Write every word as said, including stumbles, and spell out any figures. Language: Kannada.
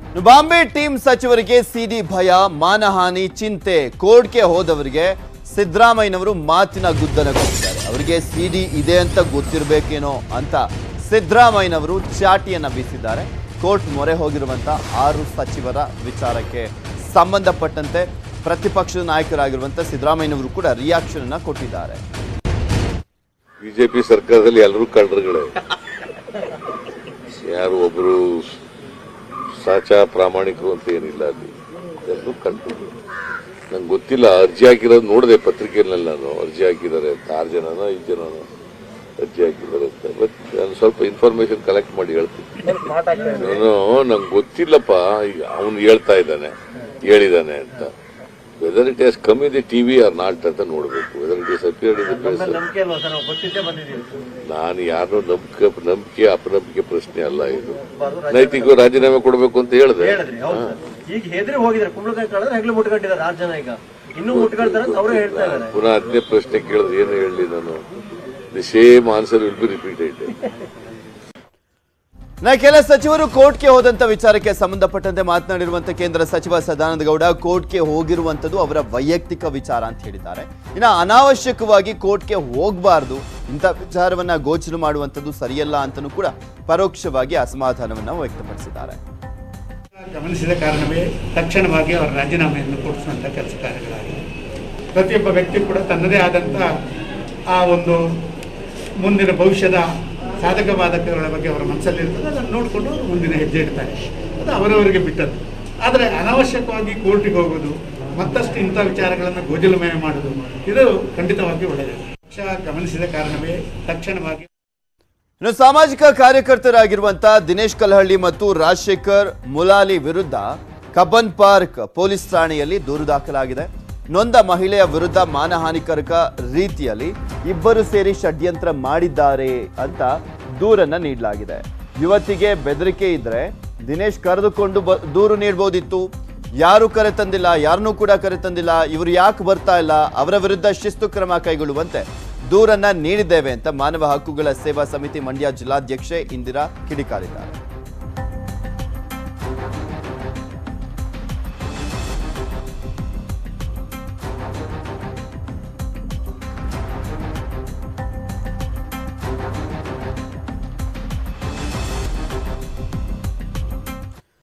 ಬಾಂಬೆ ಟೀಮ್ ಸಚಿವರಿಗೆ ಸಿಡಿ ಭಯ, ಮಾನಹಾನಿ ಚಿಂತೆ. ಕೋರ್ಟ್ಗೆ ಹೋದವರಿಗೆ ಸಿದ್ದರಾಮಯ್ಯನವರು ಮಾತಿನ ಗುದ್ದನ ಕೊಟ್ಟಿದ್ದಾರೆ. ಅವರಿಗೆ ಸಿಡಿ ಇದೆ ಅಂತ ಗೊತ್ತಿರಬೇಕೇನೋ ಅಂತ ಸಿದ್ದರಾಮಯ್ಯನವರು ಚಾಟಿಯನ್ನ ಬೀಸಿದ್ದಾರೆ. ಕೋರ್ಟ್ ಮೊರೆ ಹೋಗಿರುವಂತ ಆರು ಸಚಿವರ ವಿಚಾರಕ್ಕೆ ಸಂಬಂಧಪಟ್ಟಂತೆ ಪ್ರತಿಪಕ್ಷದ ನಾಯಕರಾಗಿರುವಂತ ಸಿದ್ದರಾಮಯ್ಯನವರು ಕೂಡ ರಿಯಾಕ್ಷನ್ ಅನ್ನ ಕೊಟ್ಟಿದ್ದಾರೆ. ಬಿಜೆಪಿ ಸರ್ಕಾರದಲ್ಲಿ ಎಲ್ಲರೂ ಕಳ್ಳರುಗಳೇ, ಯಾರು ಒಬ್ಬರು ಸಾಚಾ ಪ್ರಾಮಾಣಿಕರು ಅಂತ ಏನಿಲ್ಲ. ಅಲ್ಲಿ ಎಲ್ಲರೂ ಕಳ್ಳರು. ನಂಗೆ ಗೊತ್ತಿಲ್ಲ, ಅರ್ಜಿ ಹಾಕಿರೋದು ನೋಡಿದೆ ಪತ್ರಿಕೆಯಲ್ಲಿ. ನಾನು ಅರ್ಜಿ ಹಾಕಿದ್ದಾರೆ ಅಂತ ಆರು ಜನನ ಐದು ಜನನ ಅರ್ಜಿ ಹಾಕಿದ್ದಾರೆ ಅಂತ. ಬಟ್ ನಾನು ಸ್ವಲ್ಪ ಇನ್ಫಾರ್ಮೇಶನ್ ಕಲೆಕ್ಟ್ ಮಾಡಿ ಹೇಳ್ತೀನಿ. ನಾನು ನಂಗೆ ಗೊತ್ತಿಲ್ಲಪ್ಪ, ಈಗ ಅವನು ಹೇಳ್ತಾ ಇದ್ದಾನೆ ಹೇಳಿದ್ದಾನೆ ಅಂತ. Whether it has come in the TV or not ಅಂತ ನೋಡಬೇಕು. Whether it is appeared in the press. ನಾನು ಯಾರನ್ನೂ ನಂಬಿಕೆ ನಂಬಿಕೆ ಅಪನಂಬಿಕೆ ಪ್ರಶ್ನೆ ಅಲ್ಲ ಇದು. ನೈತಿಕ ರಾಜೀನಾಮೆ ಕೊಡಬೇಕು ಅಂತ ಹೇಳಿದೆ. ಪುನಃ ಹತ್ತನೇ ಪ್ರಶ್ನೆ ಕೇಳಿದ್ರೆ ಏನು ಹೇಳಲಿ ನಾನು? The same answer will be repeated. ನಾ ಕೆಲ ಸಚಿವರು ಕೋರ್ಟ್ಗೆ ಹೋದಂತ ವಿಚಾರಕ್ಕೆ ಸಂಬಂಧಪಟ್ಟಂತೆ ಮಾತನಾಡಿರುವಂತ ಕೇಂದ್ರ ಸಚಿವ ಸದಾನಂದ ಗೌಡ, ಕೋರ್ಟ್ಗೆ ಹೋಗಿರುವಂತದ್ದು ಅವರ ವೈಯಕ್ತಿಕ ವಿಚಾರ ಅಂತ ಹೇಳಿದ್ದಾರೆ. ಇನ್ನ ಅನಾವಶ್ಯಕವಾಗಿ ಕೋರ್ಟ್ಗೆ ಹೋಗಬಾರ್ದು, ಇಂಥ ವಿಚಾರವನ್ನ ಗೋಚರ ಮಾಡುವಂತದ್ದು ಸರಿಯಲ್ಲ ಅಂತಲೂ ಕೂಡ ಪರೋಕ್ಷವಾಗಿ ಅಸಮಾಧಾನವನ್ನ ವ್ಯಕ್ತಪಡಿಸಿದ್ದಾರೆ. ಗಮನಿಸಿದ ಕಾರಣವೇ ತಕ್ಷಣವಾಗಿ ಅವರ ರಾಜೀನಾಮೆಯನ್ನು ಕೊಡಿಸುವಂತ ಕೆಲಸ ಕಾರ್ಯಗಳಾಗಿದೆ. ಪ್ರತಿಯೊಬ್ಬ ವ್ಯಕ್ತಿ ಕೂಡ ತನ್ನದೇ ಆದಂತ ಆ ಒಂದು ಮುಂದಿನ ಭವಿಷ್ಯದ ಸಾಧಕ ಬಾಧಕಗಳ ಬಗ್ಗೆ ಅವರ ಮನಸ್ಸಲ್ಲಿ ಇರ್ತದೆ. ಅದನ್ನು ನೋಡಿಕೊಂಡು ಮುಂದಿನ ಹೆಜ್ಜೆ ಇಡ್ತಾರೆ. ಅದು ಅವರವರಿಗೆ ಬಿಟ್ಟದ್ದು. ಆದರೆ ಅನಾವಶ್ಯಕವಾಗಿ ಕೋರ್ಟಿಗೆ ಹೋಗೋದು, ಮತ್ತಷ್ಟು ಇಂಥ ವಿಚಾರಗಳನ್ನು ಗೋಜಲಮಯ ಮಾಡೋದು, ಇದು ಖಂಡಿತವಾಗಿ ಒಳ್ಳೆಯದು. ಪಕ್ಷ ಗಮನಿಸಿದ ಕಾರಣವೇ ತಕ್ಷಣವಾಗಿ. ಇನ್ನು ಸಾಮಾಜಿಕ ಕಾರ್ಯಕರ್ತರಾಗಿರುವಂತಹ ದಿನೇಶ್ ಕಲ್ಲಹಳ್ಳಿ ಮತ್ತು ರಾಜಶೇಖರ್ ಮುಲಾಲಿ ವಿರುದ್ಧ ಕಬ್ಬನ್ ಪಾರ್ಕ್ ಪೊಲೀಸ್ ಠಾಣೆಯಲ್ಲಿ ದೂರು ದಾಖಲಾಗಿದೆ. ನೊಂದ ಮಹಿಳೆಯ ವಿರುದ್ಧ ಮಾನಹಾನಿಕರಕ ರೀತಿಯಲ್ಲಿ ಇಬ್ಬರು ಸೇರಿ ಷಡ್ಯಂತ್ರ ಮಾಡಿದ್ದಾರೆ ಅಂತ ದೂರನ್ನ ನೀಡಲಾಗಿದೆ. ಯುವತಿಗೆ ಬೆದರಿಕೆ ಇದ್ರೆ ದಿನೇಶ್ ಕರೆದುಕೊಂಡು ದೂರು ನೀಡಬಹುದಿತ್ತು. ಯಾರು ಕರೆ ತಂದಿಲ್ಲ, ಯಾರನ್ನೂ ಕೂಡ ಕರೆ ತಂದಿಲ್ಲ, ಇವರು ಯಾಕೆ ಬರ್ತಾ ಇಲ್ಲ, ಅವರ ವಿರುದ್ಧ ಶಿಸ್ತು ಕ್ರಮ ಕೈಗೊಳ್ಳುವಂತೆ ದೂರನ್ನ ನೀಡಿದ್ದೇವೆ ಅಂತ ಮಾನವ ಹಕ್ಕುಗಳ ಸೇವಾ ಸಮಿತಿ ಮಂಡ್ಯ ಜಿಲ್ಲಾಧ್ಯಕ್ಷೆ ಇಂದಿರಾ ಕಿಡಿಕಾರಿದ್ದಾರೆ.